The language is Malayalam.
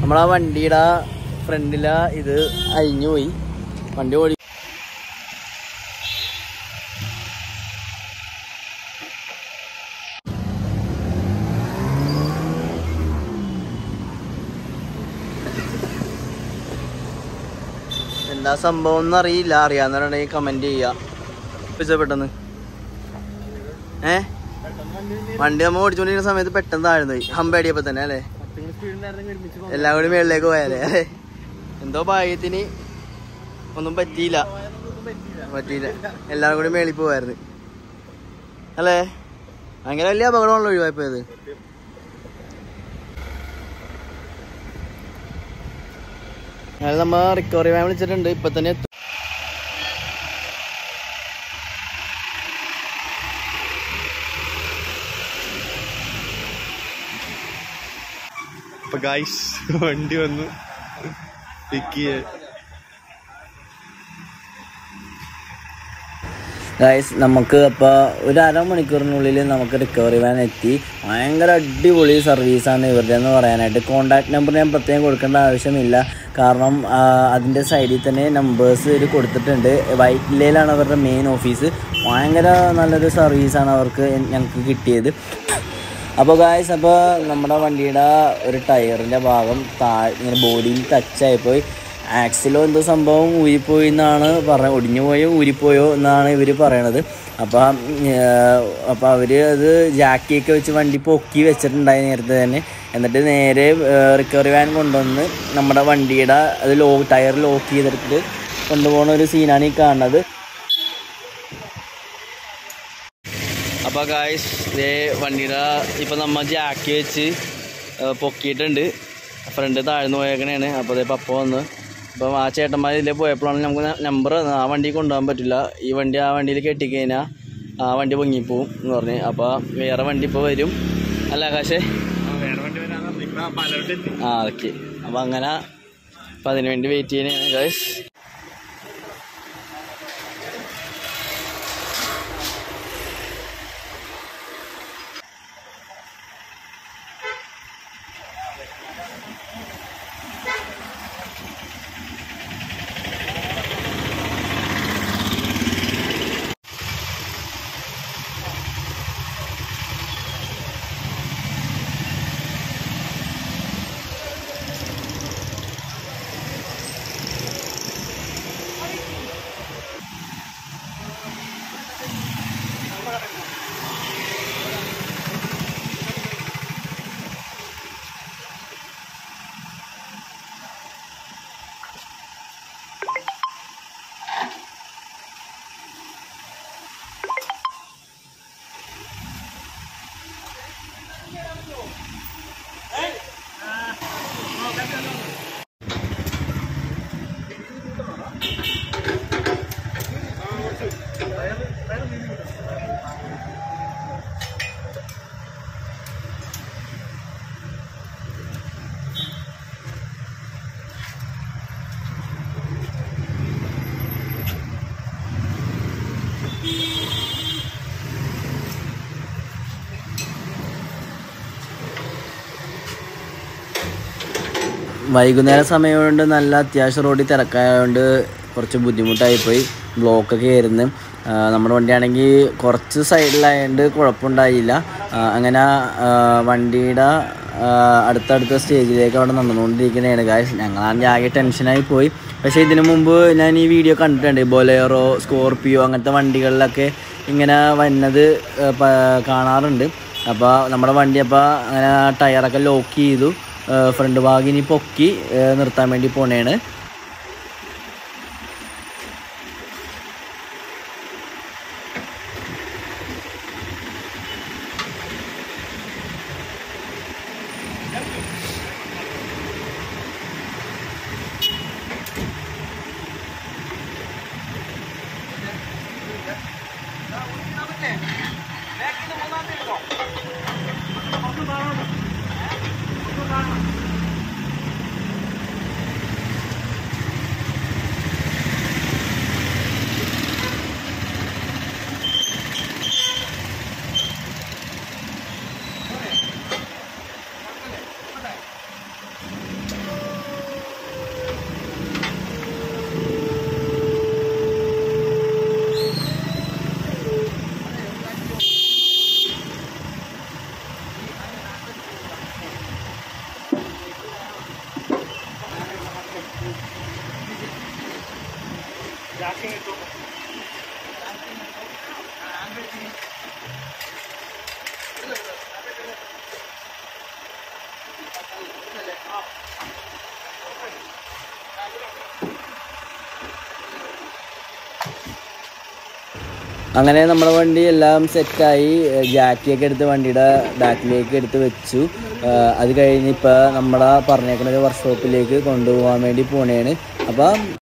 നമ്മളാ വണ്ടിയുടെ ഫ്രണ്ടിലാ ഇത് അഴിഞ്ഞു പോയി. വണ്ടി ഓടി എന്താ സംഭവം എന്ന് അറിയില്ല. അറിയാവുന്നവരുണ്ടെങ്കിൽ കമന്റ് ചെയ്യാ. പെട്ടെന്ന് വണ്ടി നമ്മൾ ഓടിച്ചോണ്ടിരിക്കുന്ന സമയത്ത് പെട്ടെന്ന് താഴ്ന്നു പോയി. ഹമ്പടിയപ്പോ തന്നെ അല്ലേ, എല്ലാം കൂടി മേളിലേക്ക് പോയാലേ. എന്തോ ഭാഗ്യത്തിന് ഒന്നും പറ്റിയില്ല. എല്ലാം കൂടി മേളിൽ പോവായിരുന്നു അല്ലേ. ഭയങ്കര വലിയ അപകടമാണല്ലോ ഒഴിവായിപ്പോയത്. അത് നമ്മ റിക്കവറി വാൻ വിളിച്ചിട്ടുണ്ട്. ഇപ്പൊ തന്നെ വണ്ടി വന്നു ഗൈസ്. നമുക്ക് അപ്പോൾ ഒരു അരമണിക്കൂറിനുള്ളിൽ നമുക്ക് റിക്കവറി വാൻ എത്തി. ഭയങ്കര അടിപൊളി സർവീസാണ് ഇവരുടെ എന്ന് പറയാനായിട്ട്. കോൺടാക്ട് നമ്പർ ഞാൻ പ്രത്യേകം കൊടുക്കേണ്ട ആവശ്യമില്ല, കാരണം അതിൻ്റെ സൈഡിൽ തന്നെ നമ്പേഴ്സ് ഇത് കൊടുത്തിട്ടുണ്ട്. വൈറ്റിലയിലാണ് അവരുടെ മെയിൻ ഓഫീസ്. ഭയങ്കര നല്ലൊരു സർവീസാണ് അവർക്ക് ഞങ്ങൾക്ക് കിട്ടിയത്. അപ്പോൾ ഗായ്സ്, അപ്പോൾ നമ്മുടെ വണ്ടിയുടെ ഒരു ടയറിൻ്റെ ഭാഗം ഇങ്ങനെ ബോഡിയിൽ ടച്ചായിപ്പോയി. ആക്സിലോ എന്തോ സംഭവം ഊരിപ്പോയി എന്നാണ് ഒടിഞ്ഞു പോയോ ഊരിപ്പോയോ എന്നാണ് ഇവർ പറയണത്. അപ്പോൾ അവർ അത് ജാക്കിയൊക്കെ വെച്ച് വണ്ടി പൊക്കി വെച്ചിട്ടുണ്ടായി നേരത്തെ തന്നെ. എന്നിട്ട് നേരെ റിക്കവറി വാൻ കൊണ്ടുവന്ന് നമ്മുടെ വണ്ടിയുടെ അത് ടയർ ലോക്ക് ചെയ്തെടുത്തിട്ട് കൊണ്ടുപോകുന്ന ഒരു സീനാണ് ഈ കാണുന്നത്. അപ്പോൾ ഗായ്സ്, ഇതേ വണ്ടിയുടെ ഇപ്പോൾ നമ്മൾ ജാക്കി വെച്ച് പൊക്കിയിട്ടുണ്ട്. ഫ്രണ്ട് താഴ്ന്നു പോയേക്കണേണ്. അപ്പോൾ അതേ പപ്പ വന്ന് അപ്പം ആ ചേട്ടന്മാർ ഇതിലേ പോയപ്പോഴാണ് നമുക്ക് നമ്പർ ആ വണ്ടി കൊണ്ടുപോകാൻ പറ്റില്ല, ഈ വണ്ടി ആ വണ്ടിയിൽ കെട്ടിക്കഴിഞ്ഞാൽ ആ വണ്ടി പൊങ്ങിപ്പോവും എന്ന് പറഞ്ഞ്. അപ്പോൾ വേറെ വണ്ടി ഇപ്പോൾ വരും അല്ല ആകാശേ? ഓക്കെ. അപ്പോൾ അങ്ങനെ അപ്പം അതിന് വേണ്ടി വെയിറ്റ് ചെയ്യുന്നതാണ് ഗൈസ്. വൈകുന്നേരം സമയമുണ്ട്, നല്ല അത്യാവശ്യം റോഡിൽ തിരക്കായതുകൊണ്ട് കുറച്ച് ബുദ്ധിമുട്ടായിപ്പോയി. ബ്ലോക്കൊക്കെ ആയിരുന്നു. നമ്മുടെ വണ്ടിയാണെങ്കിൽ കുറച്ച് സൈഡിലായതുകൊണ്ട് കുഴപ്പമുണ്ടായില്ല. അങ്ങനെ വണ്ടിയുടെ അടുത്തടുത്ത സ്റ്റേജിലേക്ക് അവിടെ നടന്നുകൊണ്ടിരിക്കുന്നതാണ് ഗായ്സ്. ഞങ്ങളാണെങ്കിൽ ആകെ ടെൻഷനായി പോയി. പക്ഷേ ഇതിനു മുമ്പ് ഞാൻ ഈ വീഡിയോ കണ്ടിട്ടുണ്ട്. ബൊലേറോ, സ്കോർപിയോ അങ്ങനത്തെ വണ്ടികളിലൊക്കെ ഇങ്ങനെ വന്നത് കാണാറുണ്ട്. അപ്പോൾ നമ്മുടെ വണ്ടി അപ്പോൾ അങ്ങനെ ടയറൊക്കെ ലോക്ക് ചെയ്തു. ഫ്രണ്ട് ഭാഗം ഇനി പൊക്കി നിർത്താൻ വേണ്ടി പോണേണ്. അങ്ങനെ നമ്മുടെ വണ്ടി എല്ലാം സെറ്റായി. ജാക്കിയൊക്കെ എടുത്ത് വണ്ടിയുടെ ബാക്കിലേക്ക് എടുത്ത് വെച്ചു. അത് കഴിഞ്ഞ് ഇപ്പോൾ നമ്മളെ പറഞ്ഞേക്കുന്ന ഒരു വർക്ക്ഷോപ്പിലേക്ക് കൊണ്ടുപോകാൻ വേണ്ടി പോണേണ്. അപ്പം